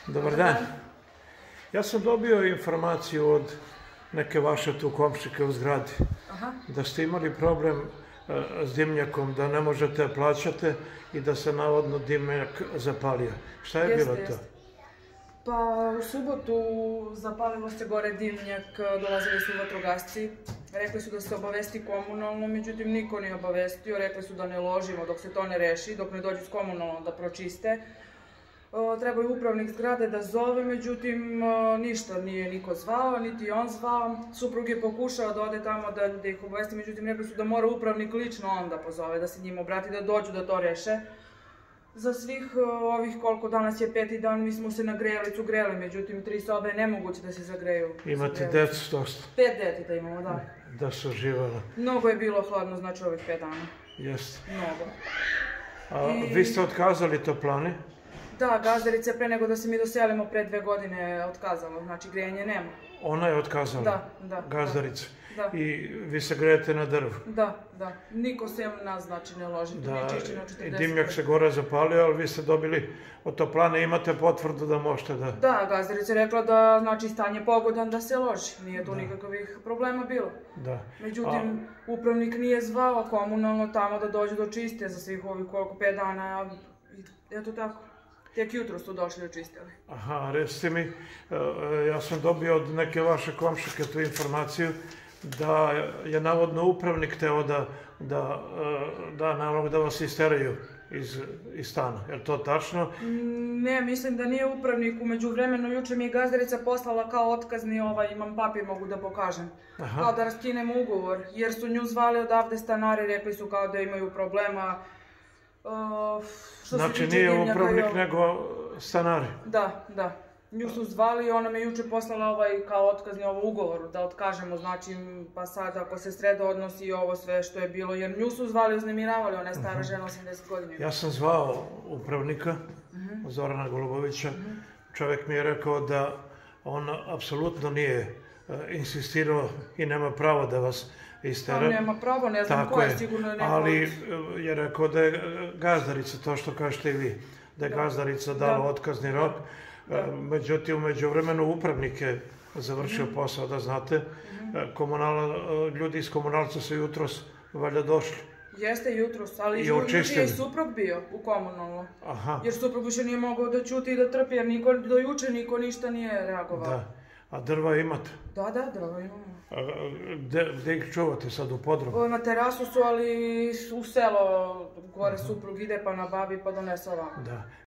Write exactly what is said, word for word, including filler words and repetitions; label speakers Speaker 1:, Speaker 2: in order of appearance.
Speaker 1: Dobar dan. Ja sam dobio informaciju od neke vaše tu komšike u zgradi da ste imali problem s dimnjakom, da ne možete plaćati i da se navodno dimnjak zapalio. Šta je bilo to?
Speaker 2: Pa u subotu zapalilo se gore dimnjak, dolazili su vatrogasci, rekli su da se obavesti komunalno, međutim niko nije obavestio, rekli su da ne ložimo dok se to ne reši, dok ne dođu s komunalnom da pročiste. Trebao je upravnik zgrade da zove, međutim ništa nije niko zvao, niti on zvao. Suprug je pokušao da ode tamo da ih obavesti, međutim rekli su da mora upravnik lično on da pozove, da se njima obrati, da dođu da to reše. Za svih ovih koliko danas je peti dan, mi smo se na grejalicu greli, međutim tri sobe je nemoguće da se zagreju.
Speaker 1: Imate decu dosta?
Speaker 2: Pet deteta imamo, da.
Speaker 1: Da su živjela?
Speaker 2: Mnogo je bilo hladno, znači ovih pet dana.
Speaker 1: Jeste.
Speaker 2: Mnogo.
Speaker 1: A vi ste otkazali toplane?
Speaker 2: Da, gazdarica je pre nego da se mi doselimo pre dve godine otkazala, znači grejanje nema.
Speaker 1: Ona je otkazala?
Speaker 2: Da, da.
Speaker 1: Gazdarica?
Speaker 2: Da.
Speaker 1: I vi se grejete na drvu?
Speaker 2: Da, da. Niko sem nas znači ne loži, tu nije čišćeno četrdeset.
Speaker 1: I dimnjak se gore zapalio, ali vi ste dobili od toplane, imate potvrdu da možete da...
Speaker 2: Da, gazdarica je rekla da znači stanje pogodan da se loži, nije tu nikakvih problema bilo.
Speaker 1: Da.
Speaker 2: Međutim, upravnik nije zvao komunalno tamo da dođu do čiste za svih ovih koliko, pet dana, eto tako. Tek jutro su došli očistili. Aha,
Speaker 1: recite mi, ja sam dobio od neke vaše komšike tu informaciju da je navodno upravnik teo da da nalog da vas isteraju iz stana. Je li to tačno?
Speaker 2: Ne, mislim da nije upravnik. Umeđu vremenu, juče mi je gazdarica poslala kao otkazni, imam papir, mogu da pokažem. Kao da raskinemo ugovor, jer su nju zvali odavde stanari, rekli su kao da imaju problema.
Speaker 1: Znači nije upravnik nego stanari?
Speaker 2: Da, da. Nju su zvali i ona me juče poslala ovaj kao otkazni ovo ugovor da otkažemo, znači pa sad ako se sreda odnosi i ovo sve što je bilo, jer nju su zvali i uznemiravali, ona je stara žena osamdeset godina.
Speaker 1: Ja sam zvao upravnika, Zorana Golubovića, čovjek mi je rekao da on apsolutno nije insistirao i nema pravo da vas istera.
Speaker 2: Pa nema pravo, ne znam ko je, sigurno je neko...
Speaker 1: Ali je rekao da je gazdarica, to što kažete i vi, da je gazdarica dala otkazni rok. Međutim, umeđu vremenu upravnik je završio posao, da znate. Ljudi iz komunalca su jutros valjda došli.
Speaker 2: Jeste jutros, ali juče je i suprug bio u komunalno. Jer suprug više nije mogao da ćuti i da trpi, jer do juče niko ništa nije reagovao.
Speaker 1: Da. A drva imate?
Speaker 2: Da, da, drva imamo.
Speaker 1: Gde ih čuvate sad, u podrumu?
Speaker 2: Na terasu su, ali u selo, gore suprug ide pa nabavi pa donese ovamo.
Speaker 1: Da.